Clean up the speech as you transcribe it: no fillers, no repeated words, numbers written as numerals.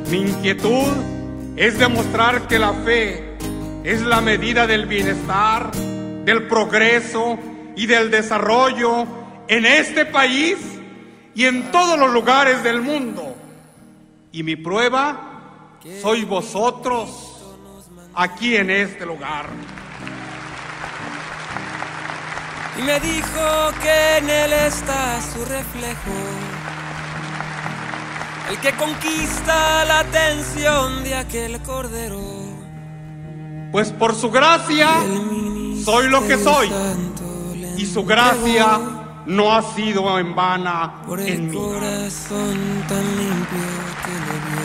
Mi inquietud es demostrar que la fe es la medida del bienestar, del progreso y del desarrollo en este país y en todos los lugares del mundo. Y mi prueba sois vosotros aquí en este lugar. Y me dijo que en él está su reflejo, el que conquista la atención de aquel cordero. Pues por su gracia soy lo que soy, y su gracia no ha sido en vana por en el mí. corazón tan limpio que le dio.